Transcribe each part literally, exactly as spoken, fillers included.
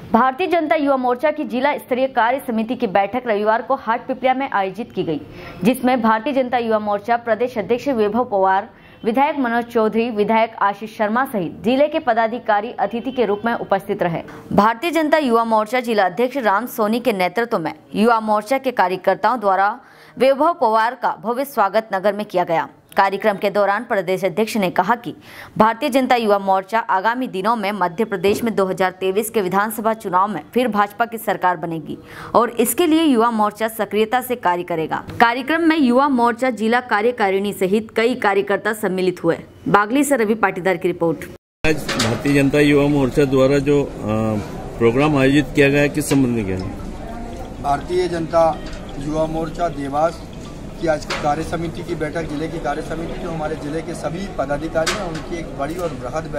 भारतीय जनता युवा मोर्चा की जिला स्तरीय कार्य समिति की बैठक रविवार को हाटपिपलिया में आयोजित की गई, जिसमें भारतीय जनता युवा मोर्चा प्रदेश अध्यक्ष वैभव पवार, विधायक मनोज चौधरी, विधायक आशीष शर्मा सहित जिले के पदाधिकारी अतिथि के रूप में उपस्थित रहे। भारतीय जनता युवा मोर्चा जिला अध्यक्ष राम सोनी के नेतृत्व में युवा मोर्चा के कार्यकर्ताओं द्वारा वैभव पवार का भव्य स्वागत नगर में किया गया। कार्यक्रम के दौरान प्रदेश अध्यक्ष ने कहा कि भारतीय जनता युवा मोर्चा आगामी दिनों में मध्य प्रदेश में दो हज़ार तेईस के विधानसभा चुनाव में फिर भाजपा की सरकार बनेगी और इसके लिए युवा मोर्चा सक्रियता से कार्य करेगा। कार्यक्रम में युवा मोर्चा जिला कार्यकारिणी सहित कई कार्यकर्ता सम्मिलित हुए। बागली से रवि पाटीदार की रिपोर्ट। आज भारतीय जनता युवा मोर्चा द्वारा जो प्रोग्राम आयोजित किया गया, किस संबंध में किया? भारतीय जनता युवा मोर्चा देवास की आज की कार्य समिति की बैठक, जिले की कार्य समिति जो हमारे जिले के सभी पदाधिकारी हैं उनकी एक बड़ी और बृहद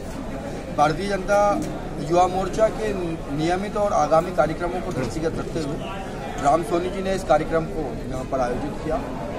बैठक भारतीय जनता युवा मोर्चा के नियमित और आगामी कार्यक्रमों को दृष्टिगत रखते हुए राम सोनी जी ने इस कार्यक्रम को यहाँ पर आयोजित किया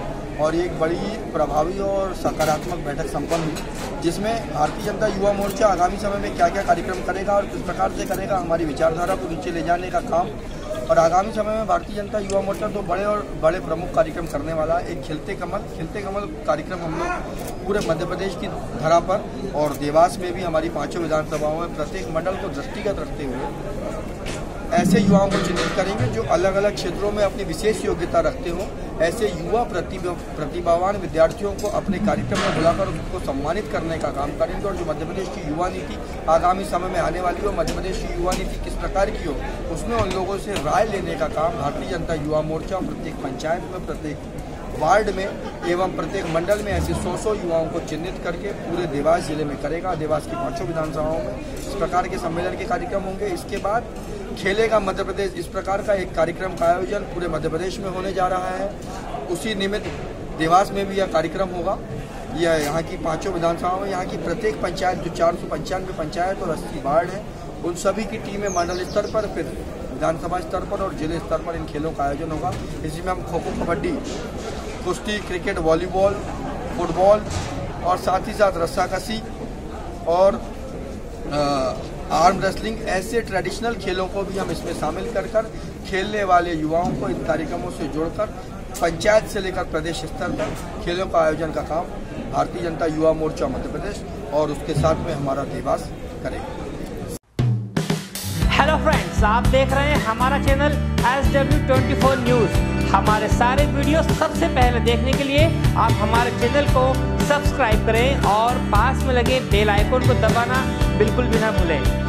और एक बड़ी प्रभावी और सकारात्मक बैठक संपन्न हुई, जिसमें भारतीय जनता युवा मोर्चा आगामी समय में क्या क्या कार्यक्रम करेगा और किस प्रकार से करेगा, हमारी विचारधारा को नीचे ले जाने का काम। और आगामी समय में भारतीय जनता युवा मोर्चा तो बड़े और बड़े प्रमुख कार्यक्रम करने वाला है। एक खिलते कमल खिलते कमल कार्यक्रम हम लोग पूरे मध्य प्रदेश की धरा पर और देवास में भी हमारी पांचों विधानसभाओं में प्रत्येक मंडल को दृष्टिगत रखते हुए ऐसे युवाओं को चिन्हित करेंगे जो अलग अलग क्षेत्रों में अपनी विशेष योग्यता रखते हों। ऐसे युवा प्रतिभा प्रतिभावान विद्यार्थियों को अपने कार्यक्रम में बुलाकर उनको सम्मानित करने का काम करेंगे और जो मध्य प्रदेश की युवा नीति आगामी समय में आने वाली हो, मध्य प्रदेश की युवा नीति किस प्रकार की हो, उसमें उन लोगों से राय लेने का काम भारतीय जनता युवा मोर्चा प्रत्येक पंचायत में, प्रत्येक वार्ड में एवं प्रत्येक मंडल में ऐसे सौ सौ युवाओं को चिन्हित करके पूरे देवास जिले में करेगा। देवास की पांचों विधानसभाओं में इस प्रकार के सम्मेलन के कार्यक्रम होंगे। इसके बाद खेलेगा मध्य प्रदेश, इस प्रकार का एक कार्यक्रम का आयोजन पूरे मध्य प्रदेश में होने जा रहा है। उसी निमित्त देवास में भी यह कार्यक्रम होगा। यह यहाँ की पांचों विधानसभाओं में यहाँ की प्रत्येक पंचायत जो चार सौ पंचानवे पंचायत और अस्सी वार्ड हैं, उन सभी की टीमें मंडल स्तर पर, फिर विधानसभा स्तर पर और जिले स्तर पर इन खेलों का आयोजन होगा। इसमें हम खो खो, कबड्डी, कुश्ती, क्रिकेट, वॉलीबॉल, फुटबॉल और साथ ही साथ रस्साकसी और आर्म रेसलिंग, ऐसे ट्रेडिशनल खेलों को भी हम इसमें शामिल कर कर खेलने वाले युवाओं को इन कार्यक्रमों से जोड़कर पंचायत से लेकर प्रदेश स्तर तक खेलों का आयोजन का काम भारतीय जनता युवा मोर्चा मध्य प्रदेश और उसके साथ में हमारा देवास करेगा। हेलो फ्रेंड्स, आप देख रहे हैं हमारा channel S W twenty four news. हमारे सारे वीडियो सबसे पहले देखने के लिए आप हमारे चैनल को सब्सक्राइब करें और पास में लगे बेल आइकन को दबाना बिल्कुल भी ना भूलें।